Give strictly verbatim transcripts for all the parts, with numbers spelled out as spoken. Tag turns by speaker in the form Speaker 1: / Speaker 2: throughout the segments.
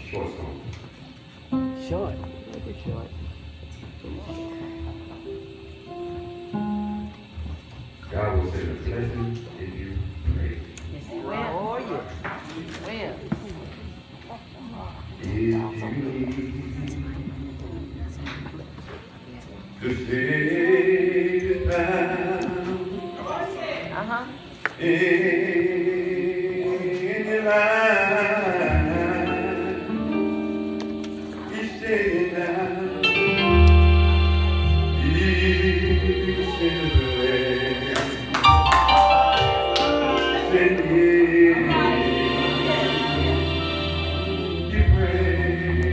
Speaker 1: short song.
Speaker 2: Short. Make it short.
Speaker 1: God will send a blessing if you pray.
Speaker 2: Where? Oh, yeah. Where?
Speaker 1: If you need the city is bound
Speaker 2: Uh-huh.
Speaker 1: in your life, He's staying down. He's in the land. Send Him. You pray.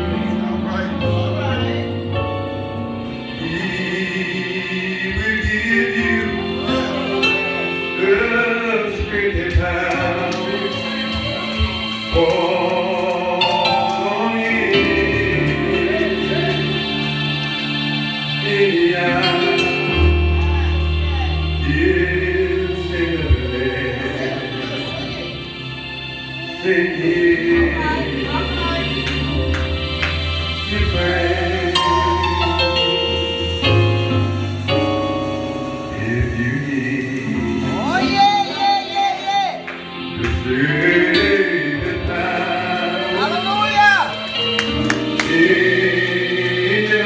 Speaker 1: He will give you the strength and power for in the hour. Yes, in the land. Sing Him. You pray. If you need
Speaker 2: Oh, yeah, yeah, yeah, yeah.
Speaker 1: the strength and power
Speaker 2: Hallelujah.
Speaker 1: in your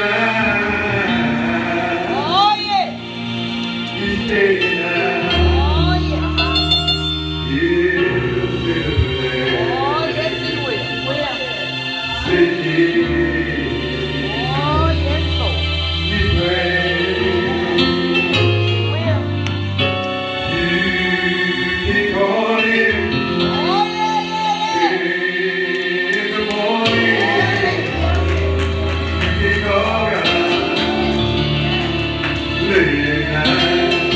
Speaker 1: life,
Speaker 2: Oh, yeah.
Speaker 1: He's staying down.
Speaker 2: Oh, yeah.
Speaker 1: He'll fill the
Speaker 2: Oh,
Speaker 1: land.
Speaker 2: yes, He will. Where?
Speaker 1: Sing Him.
Speaker 2: Oh, yes, Lord.
Speaker 1: You pray.
Speaker 2: Where?
Speaker 1: You can call Him
Speaker 2: Oh, yeah, yeah, yeah.
Speaker 1: in the morning. You can call God late at night.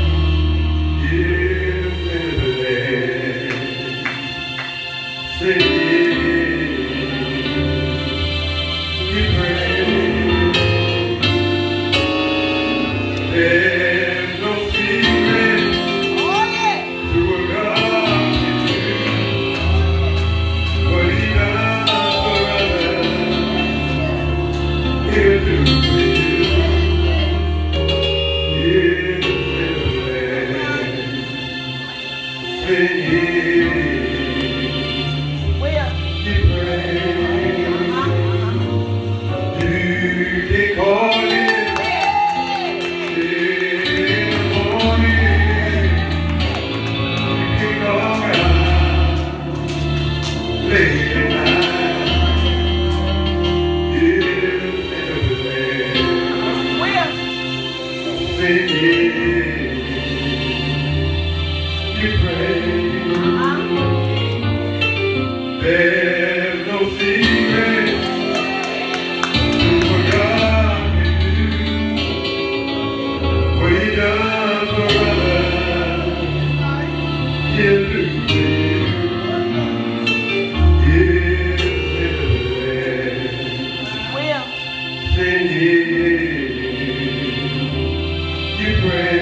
Speaker 1: He'll fill the land. Sing Him. You pray. There's no secret
Speaker 2: Oh, yeah.
Speaker 1: to what God can do. What He does for others, He'll do for you. He'll fill the land. Sing Him.
Speaker 2: Where?
Speaker 1: You pray. You can call Him in the morning. You can call God late at night. He'll fill the land.
Speaker 2: Where?
Speaker 1: Sing Him. You pray. There's no secret to what God can do. What He does for others, He'll do for you. He'll fill the land.
Speaker 2: Where?
Speaker 1: Sing Him. You pray.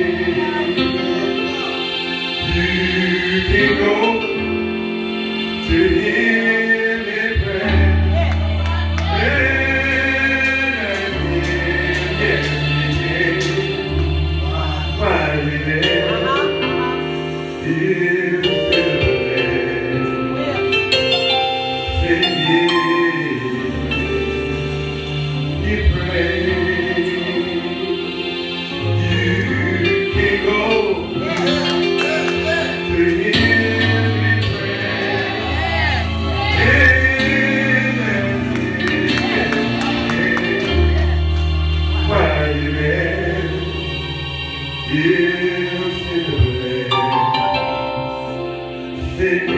Speaker 1: You can go to Him in prayer.
Speaker 2: Yes.
Speaker 1: And yes, He can. While you're there, He'll fill the land.
Speaker 2: Where?
Speaker 1: Sing Him. You pray. You can go to Him in prayer. While you're there, He'll fill the land. Sing